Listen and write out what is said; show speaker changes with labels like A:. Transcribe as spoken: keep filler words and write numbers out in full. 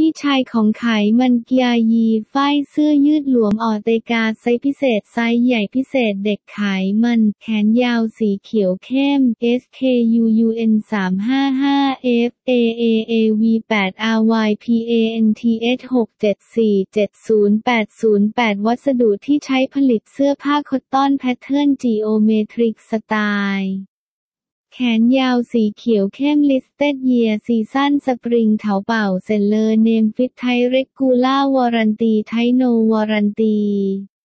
A: พี่ชายของไขมันกียายีฝ้ายเสื้อยืดหลวมออเตกาไซส์พิเศษไซส์ใหญ่พิเศษเด็กไขมันแขนยาวสีเขียวเข้ม เอส เค ยู ยู เอ็น สาม ห้า ห้า เอฟ เอ เอ เอ วี แปด อาร์ วาย พี เอ เอ็น ที เอช หก เจ็ด สี่ เจ็ด ศูนย์ แปด ศูนย์ แปด วัสดุที่ใช้ผลิตเสื้อผ้าคอตตอนแพทเทิร์นจีโอเมตริกสไตล์แขนยาวสีเขียวเข้ม Listed Year Season Spring เถาเป่า Seller Name Fit Type Regular Warranty Type No Warranty